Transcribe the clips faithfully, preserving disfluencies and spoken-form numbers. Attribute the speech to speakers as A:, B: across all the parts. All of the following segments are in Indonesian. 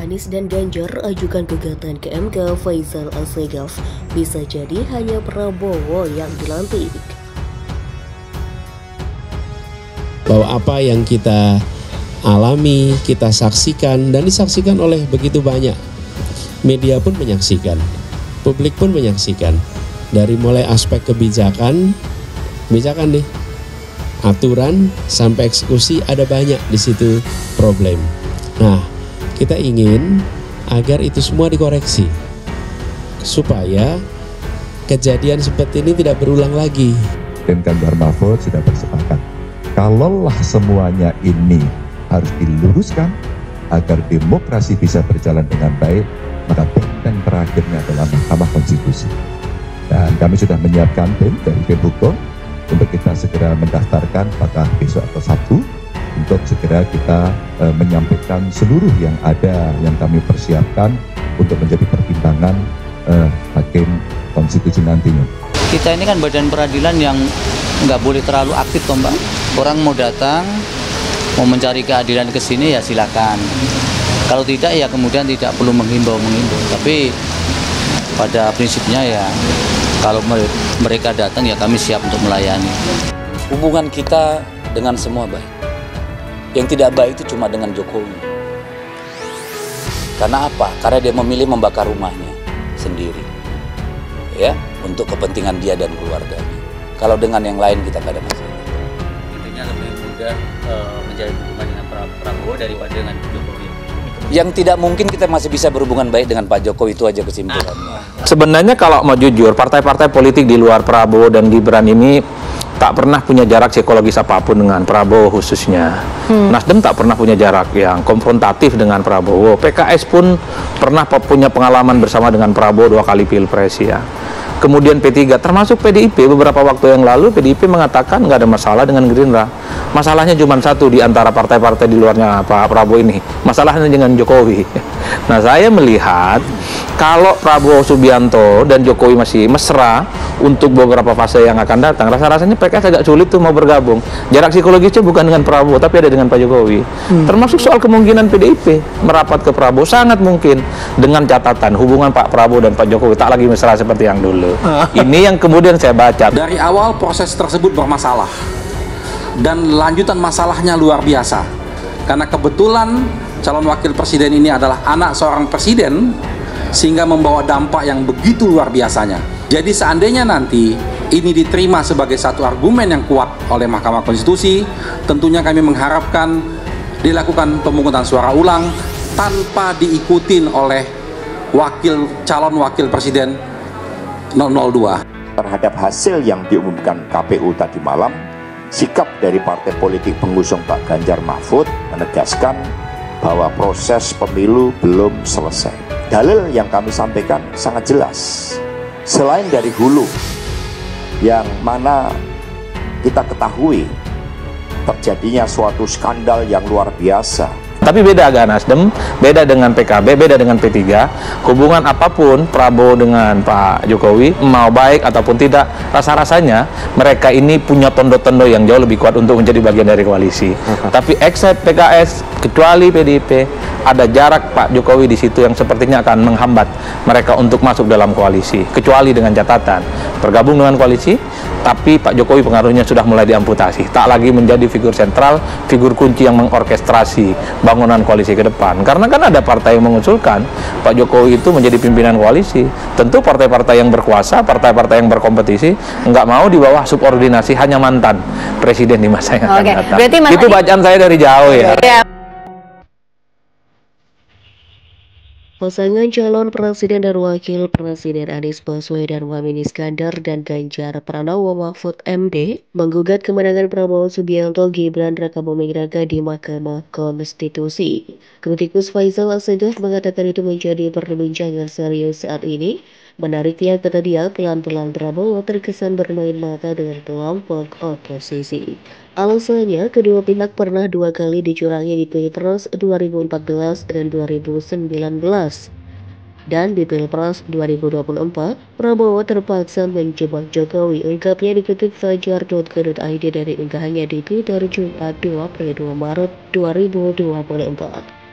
A: Anies dan Ganjar ajukan gugatan ke M K Faisal Assegaf, bisa jadi hanya Prabowo yang dilantik.
B: Bahwa apa yang kita alami, kita saksikan, dan disaksikan oleh begitu banyak. Media pun menyaksikan, publik pun menyaksikan. Dari mulai aspek kebijakan, kebijakan nih, aturan sampai eksekusi ada banyak di situ problem. Nah, kita ingin agar itu semua dikoreksi supaya kejadian seperti ini tidak berulang lagi.
C: Tim Ganjar Mahfud sudah bersepakat, kalaulah semuanya ini harus diluruskan agar demokrasi bisa berjalan dengan baik, maka benteng terakhirnya adalah Mahkamah Konstitusi. Dan kami sudah menyiapkan tim dari tim hukum untuk kita segera mendaftarkan apakah besok atau Sabtu, untuk segera kita e, menyampaikan seluruh yang ada yang kami persiapkan untuk menjadi pertimbangan e, hakim konstitusi nantinya.
D: Kita ini kan badan peradilan yang nggak boleh terlalu aktif toh Mbak. Orang mau datang, mau mencari keadilan ke sini ya silakan. Kalau tidak ya kemudian tidak perlu menghimbau-menghimbau. Tapi pada prinsipnya ya kalau mereka datang ya kami siap untuk melayani.
E: Hubungan kita dengan semua baik. Yang tidak baik itu cuma dengan Jokowi. Karena apa? Karena dia memilih membakar rumahnya sendiri, ya, untuk kepentingan dia dan keluarganya. Kalau dengan yang lain kita nggak ada masalah.
D: Intinya lebih mudah uh, menjalin hubungan dengan Prabowo daripada dengan Jokowi.
E: Yang tidak mungkin kita masih bisa berhubungan baik dengan Pak Jokowi, itu aja kesimpulannya.
F: Sebenarnya kalau mau jujur, partai-partai politik di luar Prabowo dan Gibran ini tak pernah punya jarak psikologis apapun dengan Prabowo khususnya. Hmm. Nasdem tak pernah punya jarak yang konfrontatif dengan Prabowo. P K S pun pernah punya pengalaman bersama dengan Prabowo dua kali pilpres ya. Kemudian P tiga, termasuk P D I P, beberapa waktu yang lalu P D I P mengatakan nggak ada masalah dengan Gerindra. Masalahnya cuma satu di antara partai-partai di luarnya Pak Prabowo ini, masalahnya dengan Jokowi. Nah, saya melihat kalau Prabowo Subianto dan Jokowi masih mesra untuk beberapa fase yang akan datang, rasa-rasanya P K S agak sulit tuh mau bergabung. Jarak psikologisnya bukan dengan Prabowo, tapi ada dengan Pak Jokowi. Hmm. Termasuk soal kemungkinan P D I P merapat ke Prabowo, sangat mungkin, dengan catatan hubungan Pak Prabowo dan Pak Jokowi tak lagi mesra seperti yang dulu. Ini yang kemudian saya baca.
G: Dari awal proses tersebut bermasalah dan lanjutan masalahnya luar biasa. Karena kebetulan calon wakil presiden ini adalah anak seorang presiden, sehingga membawa dampak yang begitu luar biasanya. Jadi seandainya nanti ini diterima sebagai satu argumen yang kuat oleh Mahkamah Konstitusi, tentunya kami mengharapkan dilakukan pemungutan suara ulang tanpa diikutin oleh wakil calon wakil presiden nol nol dua.
H: Terhadap hasil yang diumumkan K P U tadi malam, sikap dari partai politik pengusung Pak Ganjar Mahfud menegaskan bahwa proses pemilu belum selesai. Dalil yang kami sampaikan sangat jelas. Selain dari hulu, yang mana kita ketahui terjadinya suatu skandal yang luar biasa.
F: Tapi beda agak Nasdem, beda dengan P K B, beda dengan P tiga. Hubungan apapun Prabowo dengan Pak Jokowi, mau baik ataupun tidak, rasa-rasanya mereka ini punya tondo-tondo yang jauh lebih kuat untuk menjadi bagian dari koalisi. Uh-huh. Tapi except P K S, kecuali P D I P, ada jarak Pak Jokowi di situ yang sepertinya akan menghambat mereka untuk masuk dalam koalisi. Kecuali dengan catatan, bergabung dengan koalisi, tapi Pak Jokowi pengaruhnya sudah mulai diamputasi. Tak lagi menjadi figur sentral, figur kunci yang mengorkestrasi bangunan koalisi ke depan. Karena kan ada partai yang mengusulkan Pak Jokowi itu menjadi pimpinan koalisi. Tentu partai-partai yang berkuasa, partai-partai yang berkompetisi nggak mau di bawah subordinasi hanya mantan presiden di masa yang akan datang. Itu bacaan saya dari jauh ya. ya.
A: Pasangan calon presiden dan wakil presiden Anies Baswedan Muhaimin Iskandar dan Ganjar Pranowo Mahfud M D menggugat kemenangan Prabowo Subianto Gibran Rakabuming Raka di Mahkamah Konstitusi. Kritikus Faisal Assegaf mengatakan itu menjadi perbincangan serius saat ini. Menariknya, kata dia, pelan-pelan Prabowo terkesan bermain mata dengan kelompok oposisi. Alasannya, kedua pihak pernah dua kali dicurangi di Pilpres dua ribu empat belas dan dua ribu sembilan belas. Dan di Pilpres dua ribu dua puluh empat, Prabowo terpaksa menjebak Jokowi. Ungkapnya dikutip fajar titik co titik i d dari unggahannya di Twitter Jumat dua puluh dua Maret dua ribu dua puluh empat.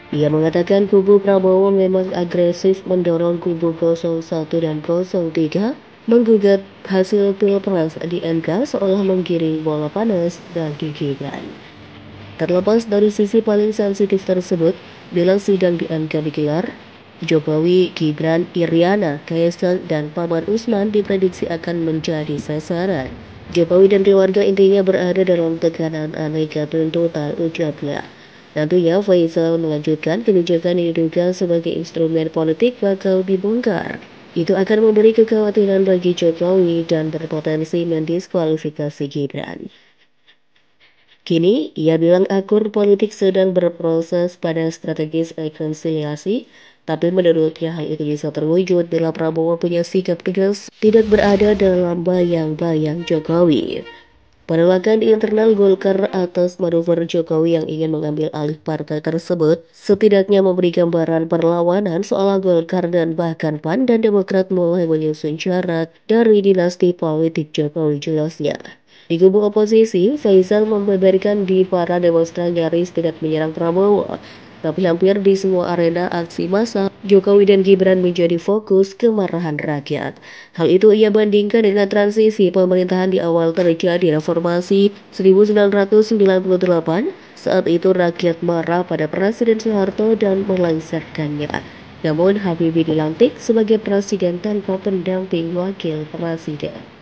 A: Ia mengatakan kubu Prabowo memang agresif mendorong kubu nol satu dan nol tiga menggugat hasil pilpres di M K seolah menggiring bola panas bagi Gibran. Terlepas dari sisi paling sensitif tersebut, bila sidang di M K digelar, Jokowi, Gibran, Iriana, Kaisang, dan Paman Usman diprediksi akan menjadi sasaran. Jokowi dan keluarga intinya berada dalam tekanan aneka tuntutan, ucapnya. Nantinya Faisal melanjutkan kebijakan yang diduga sebagai instrumen politik bakal dibongkar. Itu akan memberi kekhawatiran bagi Jokowi dan berpotensi mendiskualifikasi Gibran. Kini, ia bilang akur politik sedang berproses pada strategis rekonsiliasi, tapi menurutnya hal itu bisa terwujud bila Prabowo punya sikap tegas, tidak berada dalam bayang-bayang Jokowi. Penolakan di internal Golkar atas manuver Jokowi yang ingin mengambil alih partai tersebut setidaknya memberi gambaran perlawanan soal Golkar dan bahkan P A N dan Demokrat mulai menyusun syarat dari dinasti politik Jokowi, jelasnya. Di kubu oposisi, Faisal membeberkan di para demonstran nyaris tidak menyerang Prabowo, tapi hampir di semua arena aksi massa, Jokowi dan Gibran menjadi fokus kemarahan rakyat. Hal itu ia bandingkan dengan transisi pemerintahan di awal terjadi reformasi seribu sembilan ratus sembilan puluh delapan. Saat itu rakyat marah pada Presiden Soeharto dan melengsarkannya. Namun Habibie dilantik sebagai presiden tanpa pendamping wakil presiden.